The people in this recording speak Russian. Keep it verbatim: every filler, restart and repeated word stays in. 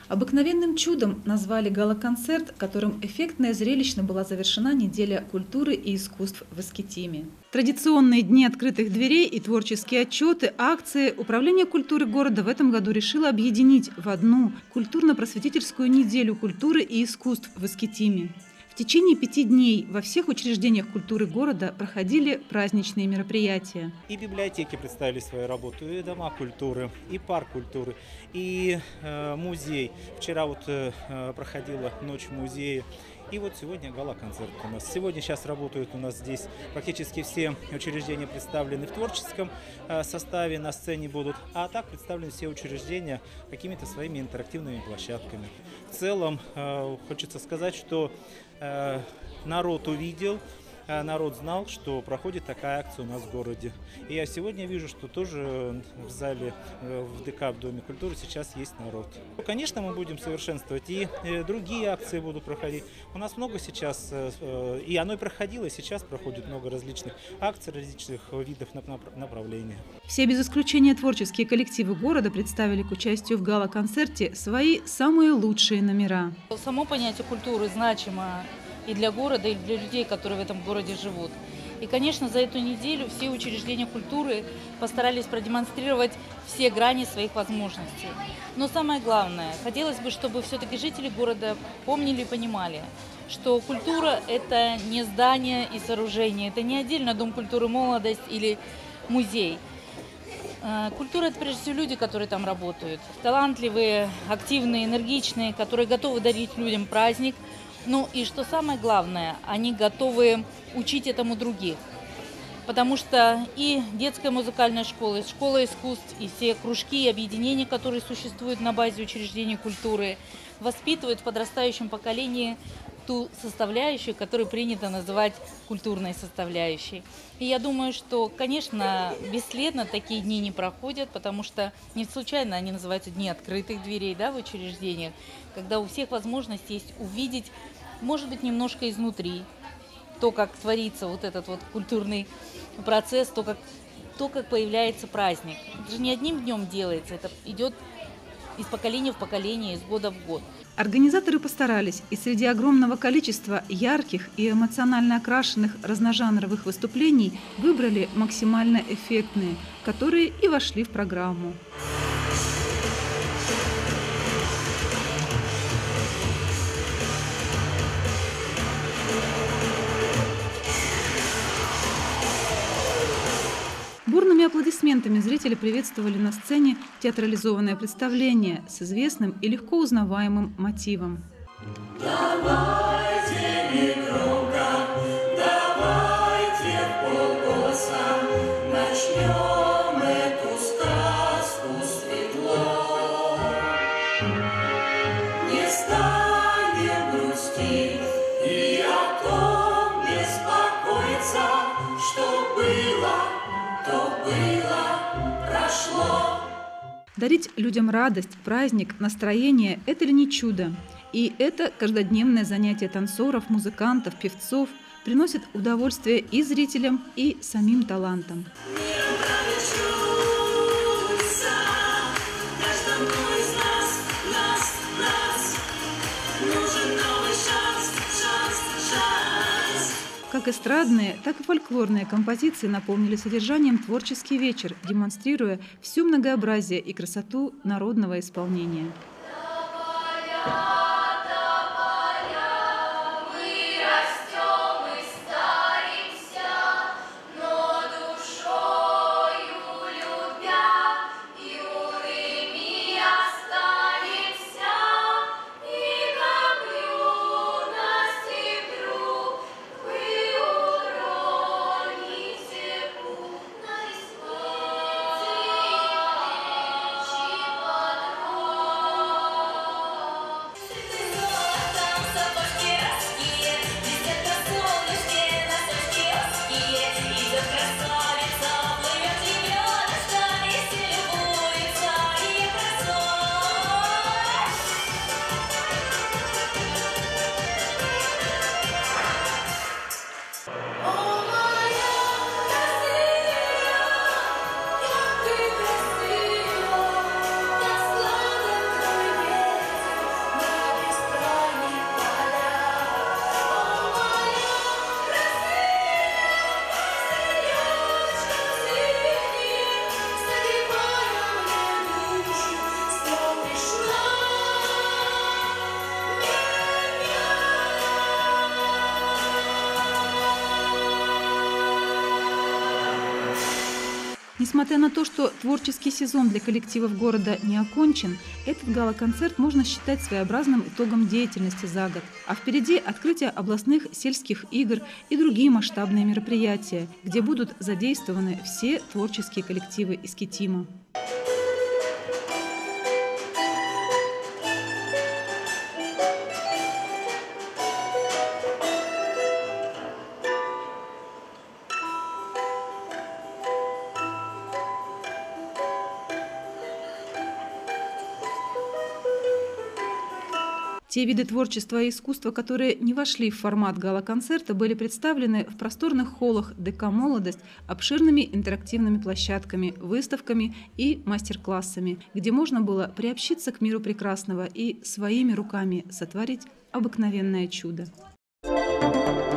Обыкновенным чудом назвали гала-концерт, которым эффектно и зрелищно была завершена неделя культуры и искусств в Искитиме. Традиционные дни открытых дверей и творческие отчеты, акции Управление культуры города в этом году решило объединить в одну культурно-просветительскую неделю культуры и искусств в Искитиме. В течение пяти дней во всех учреждениях культуры города проходили праздничные мероприятия. И библиотеки представили свою работу, и дома культуры, и парк культуры, и э, музей. Вчера вот э, проходила ночь в музее. И вот сегодня гала-концерт у нас. Сегодня сейчас работают у нас здесь практически все учреждения представлены в творческом э, составе, на сцене будут. А так представлены все учреждения какими-то своими интерактивными площадками. В целом э, хочется сказать, что э, народ увидел, народ знал, что проходит такая акция у нас в городе. И я сегодня вижу, что тоже в зале в ДК в Доме культуры сейчас есть народ. Конечно, мы будем совершенствовать, и другие акции будут проходить. У нас много сейчас, и оно и проходило, и сейчас проходит много различных акций, различных видов направления. Все без исключения творческие коллективы города представили к участию в гала-концерте свои самые лучшие номера. Само понятие культуры значимо и для города, и для людей, которые в этом городе живут. И, конечно, за эту неделю все учреждения культуры постарались продемонстрировать все грани своих возможностей. Но самое главное, хотелось бы, чтобы все-таки жители города помнили и понимали, что культура – это не здание и сооружение, это не отдельно Дом культуры «Молодость» или музей. Культура – это прежде всего люди, которые там работают. Талантливые, активные, энергичные, которые готовы дарить людям праздник. Ну и что самое главное, они готовы учить этому других. Потому что и детская музыкальная школа, и школа искусств, и все кружки и объединения, которые существуют на базе учреждений культуры, воспитывают в подрастающем поколении ту составляющую, которую принято называть культурной составляющей. И я думаю, что, конечно, бесследно такие дни не проходят, потому что не случайно они называются дни открытых дверей, да, в учреждениях, когда у всех возможность есть увидеть, может быть, немножко изнутри, то, как творится вот этот вот культурный процесс, то, как, то, как появляется праздник. Это же не одним днем делается, это идет из поколения в поколение, из года в год. Организаторы постарались, и среди огромного количества ярких и эмоционально окрашенных разножанровых выступлений выбрали максимально эффектные, которые и вошли в программу. Бурными аплодисментами зрители приветствовали на сцене театрализованное представление с известным и легко узнаваемым мотивом. Давайте негромко, давайте вполголоса, начнем эту сказку светло. Не станем грустить и о том беспокоиться, что было, то было, прошло. Дарить людям радость, праздник, настроение – это ли не чудо? И это каждодневное занятие танцоров, музыкантов, певцов приносит удовольствие и зрителям, и самим талантам. Как эстрадные, так и фольклорные композиции наполнили содержанием творческий вечер, демонстрируя всю многообразие и красоту народного исполнения. Несмотря на то, что творческий сезон для коллективов города не окончен, этот гала-концерт можно считать своеобразным итогом деятельности за год. А впереди открытие областных сельских игр и другие масштабные мероприятия, где будут задействованы все творческие коллективы Искитима. Те виды творчества и искусства, которые не вошли в формат гала-концерта, были представлены в просторных холлах ДК «Молодость» обширными интерактивными площадками, выставками и мастер-классами, где можно было приобщиться к миру прекрасного и своими руками сотворить обыкновенное чудо.